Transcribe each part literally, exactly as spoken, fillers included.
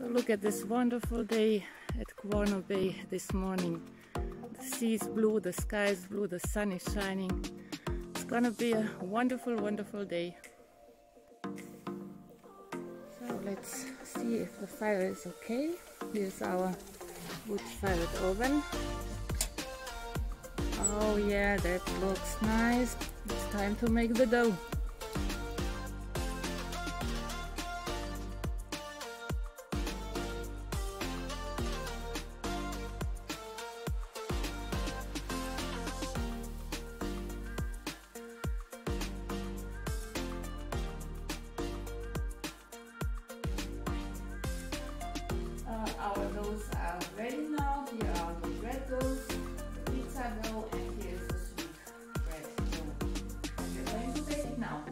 So look at this wonderful day at Cuerno Bay this morning. The sea is blue, the sky is blue, the sun is shining. It's gonna be a wonderful, wonderful day. So let's see if the fire is okay. Here's our wood-fired oven. Oh yeah, that looks nice. It's time to make the dough. Our doughs are ready now. Here are the bread doughs, the pizza dough, and here's the sweet bread dough. And we're going to bake it now.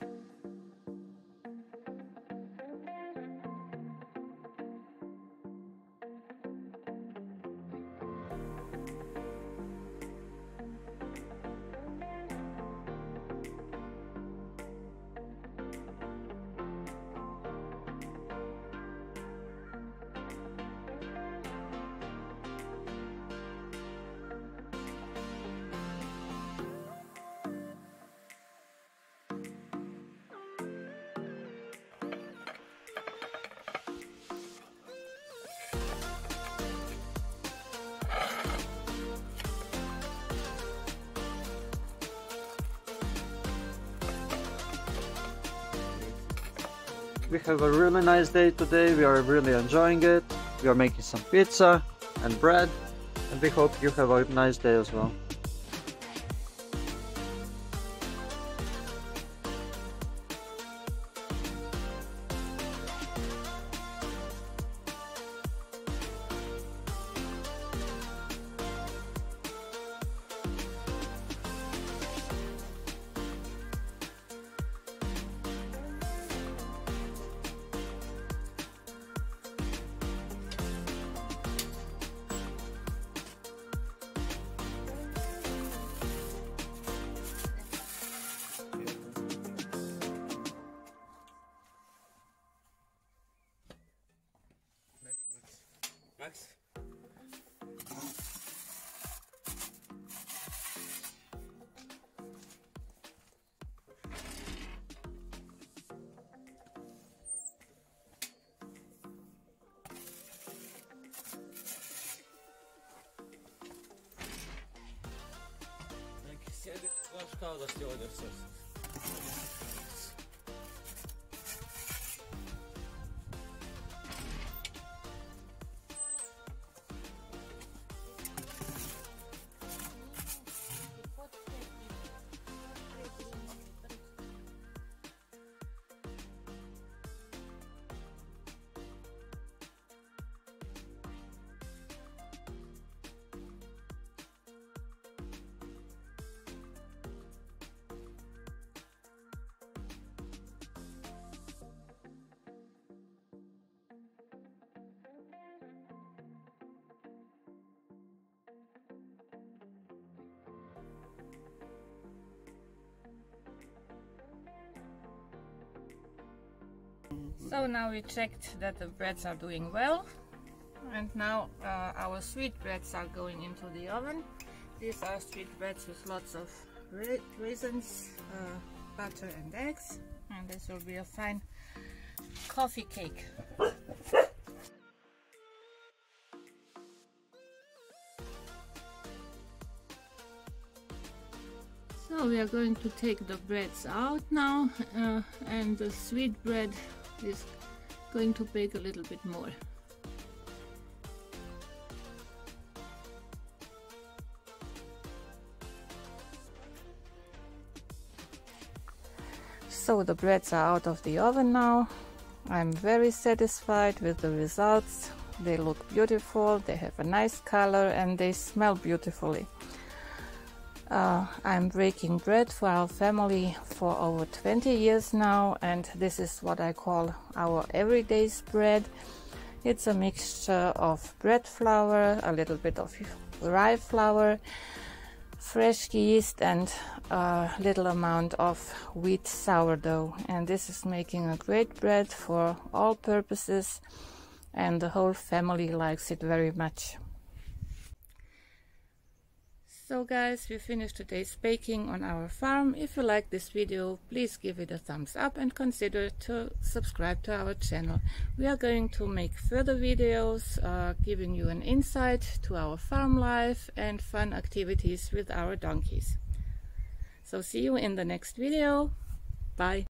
We have a really nice day today. We are really enjoying it. We are making some pizza and bread, and we hope you have a nice day as well. Max? Siedik klaudas teoders. So now we checked that the breads are doing well, and now uh, our sweet breads are going into the oven. These are sweet breads with lots of ra raisins, uh, butter and eggs, and this will be a fine coffee cake. So we are going to take the breads out now, uh, and the sweet bread is going to bake a little bit more. So the breads are out of the oven now. I'm very satisfied with the results. They look beautiful, they have a nice color, and they smell beautifully. Uh, I'm baking bread for our family for over twenty years now, and this is what I call our everyday bread. It's a mixture of bread flour, a little bit of rye flour, fresh yeast, and a little amount of wheat sourdough. And this is making a great bread for all purposes. and the whole family likes it very much. So guys, we finished today's baking on our farm. If you like this video, please give it a thumbs up and consider to subscribe to our channel. We are going to make further videos uh, giving you an insight to our farm life and fun activities with our donkeys. So see you in the next video. Bye.